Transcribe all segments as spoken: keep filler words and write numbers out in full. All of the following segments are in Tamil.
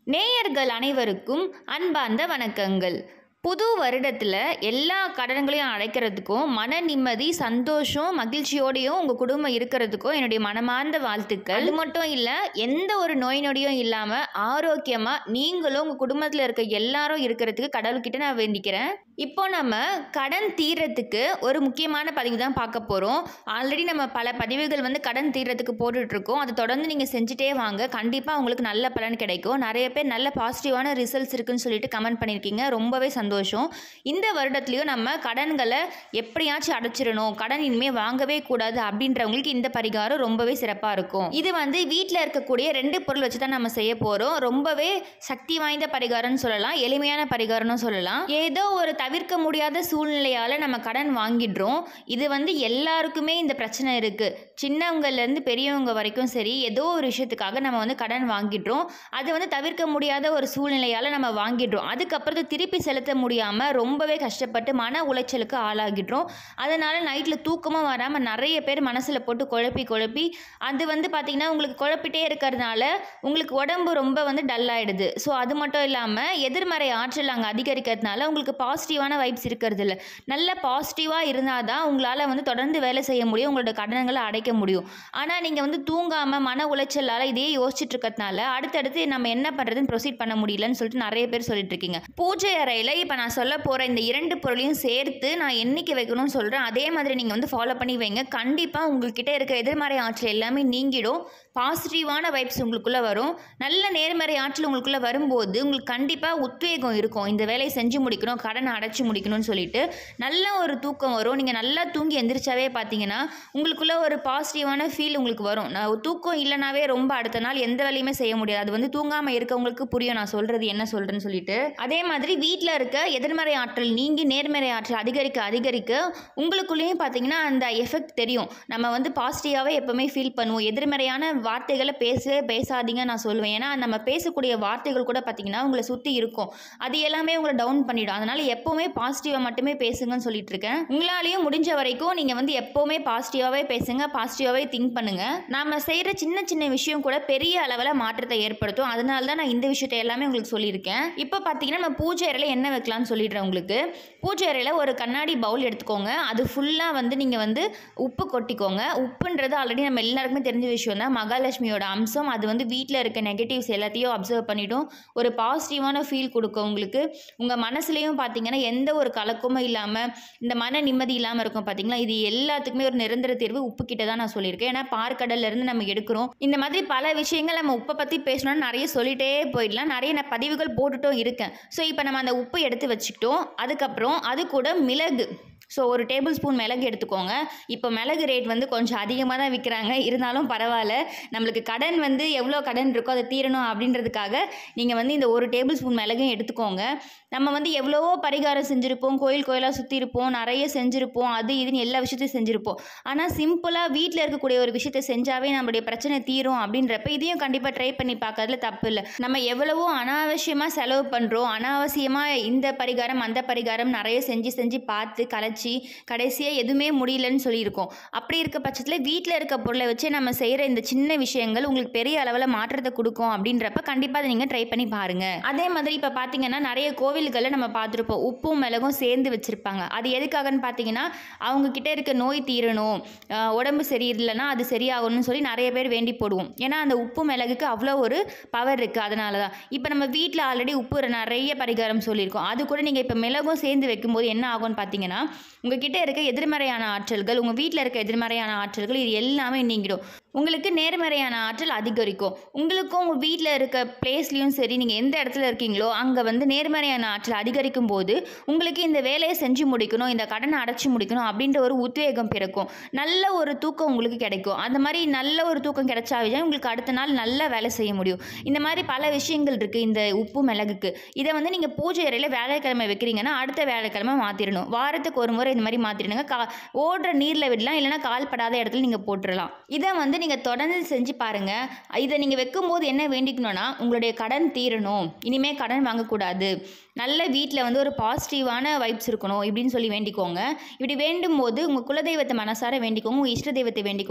நேயர்கள் அனைவருக்கும் அன்பார்ந்த வணக்கங்கள். புது வருடத்தில் எல்லா கடன்களையும் அடைக்கிறதுக்கும் மன நிம்மதி, சந்தோஷம், மகிழ்ச்சியோடையும் உங்கள் குடும்பம் இருக்கிறதுக்கும் என்னுடைய மனமார்ந்த வாழ்த்துக்கள். அது மட்டும் இல்லை, எந்த ஒரு நோய் நொடியும் இல்லாமல் ஆரோக்கியமாக நீங்களும் உங்கள் குடும்பத்தில் இருக்க எல்லாரும் இருக்கிறதுக்கு கடவுள்கிட்ட நான் வேண்டிக்கிறேன். இப்போ நம்ம கடன் தீர்றதுக்கு ஒரு முக்கியமான பதிவு தான் பார்க்க போகிறோம். ஆல்ரெடி நம்ம பல பதிவுகள் வந்து கடன் தீர்றதுக்கு போட்டுட்ருக்கோம். அதை தொடர்ந்து நீங்கள் செஞ்சுட்டே வாங்க. கண்டிப்பாக உங்களுக்கு நல்ல பலன் கிடைக்கும். நிறைய பேர் நல்ல பாசிட்டிவான ரிசல்ட்ஸ் இருக்குன்னு சொல்லிட்டு கமெண்ட் பண்ணியிருக்கீங்க. ரொம்பவே சந்தோஷம். இந்த வருடத்துலையும் நம்ம கடன்களை எப்படியாச்சும் அடைச்சிடணும், கடன் இனிமேல் வாங்கவே கூடாது அப்படின்றவங்களுக்கு இந்த பரிகாரம் ரொம்பவே சிறப்பாக இருக்கும். இது வந்து வீட்டில் இருக்கக்கூடிய ரெண்டு பொருள் வச்சு தான் நம்ம செய்ய போகிறோம். ரொம்பவே சக்தி வாய்ந்த பரிகாரம்னு சொல்லலாம், எளிமையான பரிகாரம்னு சொல்லலாம். ஏதோ ஒரு தவிர்க்க முடியாத சூழ்நிலையால் நம்ம கடன் வாங்கிடுறோம். இது வந்து எல்லாருக்குமே இந்த பிரச்சனை இருக்குது. சின்னவங்கலேருந்து பெரியவங்க வரைக்கும் சரி, ஏதோ ஒரு விஷயத்துக்காக நம்ம வந்து கடன் வாங்கிடுறோம். அது வந்து தவிர்க்க முடியாத ஒரு சூழ்நிலையால் நம்ம வாங்கிடுறோம். அதுக்கப்புறம் திருப்பி செலுத்த முடியாமல் ரொம்பவே கஷ்டப்பட்டு மன உளைச்சலுக்கு ஆளாகிடுறோம். அதனால் நைட்டில் தூக்கமாக வராமல் நிறைய பேர் மனசில் போட்டு குழப்பி குழப்பி அது வந்து பார்த்திங்கன்னா உங்களுக்கு குழப்பிட்டே இருக்கிறதுனால உங்களுக்கு உடம்பு ரொம்ப வந்து டல்லாகிடுது. ஸோ அது மட்டும் இல்லாமல் எதிர்மறை ஆற்றல் அங்கே அதிகரிக்கிறதுனால உங்களுக்கு பாசிட்டிவான வைப்ஸ் இருக்கிறது இல்லை. நல்ல பாசிட்டிவாக இருந்தால் தான் உங்களால் வந்து தொடர்ந்து வேலை செய்ய முடியும், உங்களோட கடன்களை அடைக்க முடியும். ஆனால் நீங்கள் வந்து தூங்காமல் மன உளைச்சலால் இதே யோசிச்சுட்டு இருக்கிறதுனால அடுத்தடுத்து நம்ம என்ன பண்ணுறதுன்னு ப்ரொசீட் பண்ண முடியலன்னு சொல்லிட்டு நிறைய பேர் சொல்லிட்டு இருக்கீங்க. பூஜை அறையில் இப்போ நான் சொல்ல போகிற இந்த இரண்டு பொருளையும் சேர்த்து நான் என்னைக்கு வைக்கணும்னு சொல்கிறேன். அதே மாதிரி நீங்கள் வந்து ஃபாலோ பண்ணி வைங்க. கண்டிப்பாக உங்கள்கிட்ட இருக்க எதிர்மறை ஆற்றல் எல்லாமே நீங்கிடும். பாசிட்டிவான வைப்ஸ் உங்களுக்குள்ளே வரும். நல்ல நேர்மறை ஆற்றல் உங்களுக்குள்ளே வரும்போது உங்களுக்கு கண்டிப்பாக உத்வேகம் இருக்கும், இந்த வேலையை செஞ்சு முடிக்கணும், கடனை அடைச்சி முடிக்கணும்னு சொல்லிட்டு நல்ல ஒரு தூக்கம் வரும். நீங்கள் நல்லா தூங்கி எந்திரிச்சாவே பார்த்தீங்கன்னா உங்களுக்குள்ள ஒரு பாசிட்டிவான ஃபீல் உங்களுக்கு வரும். நான் தூக்கம் இல்லைனாவே ரொம்ப அடுத்த நாள் எந்த வேலையுமே செய்ய முடியாது. அது வந்து தூங்காமல் இருக்கவங்களுக்கு புரியும் நான் சொல்கிறது என்ன சொல்கிறேன்னு சொல்லிட்டு. அதே மாதிரி வீட்டில் இருக்க எதிர்மறை ஆற்றல் நீங்கி நேர்மறை ஆற்றல் அதிகரிக்க அதிகரிக்க உங்களுக்குள்ளேயும் பார்த்தீங்கன்னா அந்த எஃபெக்ட் தெரியும். நம்ம வந்து பாசிட்டிவாகவே எப்போவுமே ஃபீல் பண்ணுவோம். எதிர்மறையான வார்த்தைகளை பேசவே பேசாதீங்க நான் சொல்லுவேன். ஏன்னா நம்ம பேசக்கூடிய வார்த்தைகள் கூட பார்த்தீங்கன்னா உங்களை சுற்றி இருக்கும். அது எல்லாமே உங்களை டவுன் பண்ணிடும். அதனால் எப்போவுமே பாசிட்டிவாக மட்டுமே பேசுங்கன்னு சொல்லிட்டு இருக்கேன். உங்களாலேயும் முடிஞ்ச வரைக்கும் நீங்கள் வந்து எப்போவுமே பாசிட்டிவாகவே பேசுங்க, பாசிட்டிவாகவே திங்க் பண்ணுங்கள். நாம் செய்கிற சின்ன சின்ன விஷயம் கூட பெரிய அளவில் மாற்றத்தை ஏற்படுத்தும். அதனால தான் நான் இந்த விஷயத்தை எல்லாமே உங்களுக்கு சொல்லியிருக்கேன். இப்போ பார்த்தீங்கன்னா நம்ம பூஜை அறையில் என்ன வைக்கலாம்னு சொல்லிடுறேன் உங்களுக்கு. பூஜை அறையில் ஒரு கண்ணாடி பவுல் எடுத்துக்கோங்க. அது ஃபுல்லாக வந்து நீங்கள் வந்து உப்பு கொட்டிக்கோங்க. உப்புன்றது ஆல்ரெடி நம்ம எல்லாருக்குமே தெரிஞ்ச விஷயம் தான், மகாலட்சுமியோட அம்சம். அது வந்து வீட்டில் இருக்க நெகட்டிவ்ஸ் எல்லாத்தையும் அப்சர்வ் பண்ணிவிடும். ஒரு பாசிட்டிவான ஃபீல் கொடுக்கும் உங்களுக்கு. உங்கள் மனசுலையும் பார்த்தீங்கன்னா எந்த ஒரு கலக்கமும் இல்லாமல் இந்த மன நிம்மதி இல்லாமல் இருக்கும் பார்த்தீங்களா. இது எல்லாத்துக்குமே ஒரு நிரந்தர தீர்வு உப்பு கிட்ட தான் நான் சொல்லியிருக்கேன். ஏன்னா பார்க்கடல்ல இருந்து நம்ம எடுக்கிறோம். இந்த மாதிரி பல விஷயங்கள் நம்ம உப்பை பற்றி பேசணும்னு நிறைய சொல்லிட்டே போயிடலாம். நிறைய நான் பதிவுகள் போட்டுட்டும் இருக்கேன். ஸோ இப்போ நம்ம அந்த உப்பை எடுத்து வச்சுக்கிட்டோம். அதுக்கப்புறம் அது கூட மிளகு, ஸோ ஒரு டேபிள் ஸ்பூன் மிளகு எடுத்துக்கோங்க. இப்போ மிளகு ரேட் வந்து கொஞ்சம் அதிகமாக தான் விற்கிறாங்க, இருந்தாலும் பரவாயில்ல. நம்மளுக்கு கடன் வந்து எவ்வளோ கடன் இருக்கோ அதை தீரணும் அப்படின்றதுக்காக நீங்கள் வந்து இந்த ஒரு டேபிள் ஸ்பூன் மிளகையும் எடுத்துக்கோங்க. நம்ம வந்து எவ்வளவோ பரிகாரம் செஞ்சுருப்போம், கோயில் கோயிலாக சுற்றி இருப்போம், நிறைய செஞ்சுருப்போம், அது இதுன்னு எல்லா விஷயத்தையும் செஞ்சுருப்போம். ஆனால் சிம்பிளாக வீட்டில் இருக்கக்கூடிய ஒரு விஷயத்தை செஞ்சாவே நம்மளுடைய பிரச்சனை தீரும் அப்படின்றப்ப இதையும் கண்டிப்பாக ட்ரை பண்ணி பார்க்கறதுல தப்பு இல்லை. நம்ம எவ்வளவோ அனாவசியமாக செலவு பண்ணுறோம், அனாவசியமாக இந்த பரிகாரம் அந்த பரிகாரம் நிறைய செஞ்சு செஞ்சு பார்த்து கலைச்சி கடைசியாக எதுவுமே முடியலன்னு சொல்லியிருக்கோம். அப்படி இருக்க பட்சத்தில் வீட்டில் இருக்க பொருளை வச்சு நம்ம செய்கிற இந்த சின்ன விஷயங்கள் உங்களுக்கு பெரிய அளவில் மாற்றத்தை கொடுக்கும். அப்படின்றப்ப கண்டிப்பாக அதை நீங்கள் ட்ரை பண்ணி பாருங்கள். அதே மாதிரி இப்போ பார்த்தீங்கன்னா நிறைய கோவில்களில் நம்ம பார்த்துருப்போம், உப்பும் மிளகும் சேர்ந்து வச்சுருப்பாங்க. அது எதுக்காகன்னு பார்த்தீங்கன்னா அவங்கக்கிட்ட இருக்க நோய் தீரணும், உடம்பு சரியில்லைன்னா அது சரியாகணும்னு சொல்லி நிறைய பேர் வேண்டி போடுவோம். ஏன்னா அந்த உப்பு மிளகுக்கு அவ்வளோ ஒரு பவர் இருக்குது. அதனால தான் இப்போ நம்ம வீட்டில் ஆல்ரெடி உப்பு நிறைய பரிகாரம் சொல்லியிருக்கோம். அது கூட நீங்கள் இப்போ மிளகும் சேர்ந்து வைக்கும்போது என்ன ஆகும்னு பார்த்தீங்கன்னா உங்ககிட்ட இருக்க எதிர்மறையான ஆற்றல்கள், உங்கள் வீட்டில் இருக்க எதிர்மறையான ஆற்றல்கள் இது எல்லாமே நீங்கிடும். உங்களுக்கு நேர்மறையான ஆற்றல் அதிகரிக்கும். உங்களுக்கும் உங்கள் வீட்டில் இருக்க பிளேஸ்லையும் சரி, நீங்கள் எந்த இடத்துல இருக்கீங்களோ அங்கே வந்து நேர்மறையான ஆற்றல் அதிகரிக்கும் போது உங்களுக்கு இந்த வேலையை செஞ்சு முடிக்கணும், இந்த கடனை அடைச்சி முடிக்கணும் அப்படின்ற ஒரு உத்வேகம் பிறக்கும். நல்ல ஒரு தூக்கம் உங்களுக்கு கிடைக்கும். அந்த மாதிரி நல்ல ஒரு தூக்கம் கிடைச்சாவே உங்களுக்கு அடுத்த நாள் நல்லா வேலை செய்ய முடியும். இந்த மாதிரி பல விஷயங்கள் இருக்குது இந்த உப்பு மிளகுக்கு. இதை வந்து நீங்கள் பூஜை அறையில் வேலைக்கிழமை வைக்கிறீங்கன்னா அடுத்த வேலைக்கிழமை மாற்றிடணும். வாரத்துக்கு ஒரு முறை இந்த மாதிரி மாற்றிடுங்க. கா ஓடுற நீரில் விடலாம், இல்லைனா கால் படாத இடத்துல நீங்கள் போட்டுடலாம். இதை வந்து நீங்கள் தொடர்ந்து செஞ்சு பாருங்கள். இதை நீங்கள் வைக்கும்போது என்ன வேண்டிக்கணும்னா உங்களுடைய கடன் தீரணும், இனிமேல் கடன் வாங்கக்கூடாது, நல்ல வீட்டில் வந்து ஒரு பாசிட்டிவான வைப்ஸ் இருக்கணும் இப்படின்னு சொல்லி வேண்டிக்கோங்க. இப்படி வேண்டும் போது உங்கள் குலதெய்வத்தை மனசார வேண்டிக்கோங்க, உங்கள் இஷ்ட தெய்வத்தை வேண்டிக்கோங்க.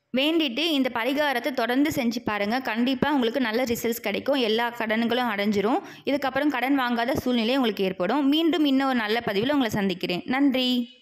வேண்டிட்டு இந்த பரிகாரத்தை தொடர்ந்து செஞ்சு பாருங்கள். கண்டிப்பாக உங்களுக்கு நல்ல ரிசல்ட்ஸ் கிடைக்கும். எல்லா கடன்களும் அடைஞ்சிரும். இதுக்கப்புறம் கடன் வாங்காத சூழ்நிலை உங்களுக்கு ஏற்படும். மீண்டும் இன்னும் ஒரு நல்ல பதிவில் உங்களை சந்திக்கிறேன். நன்றி.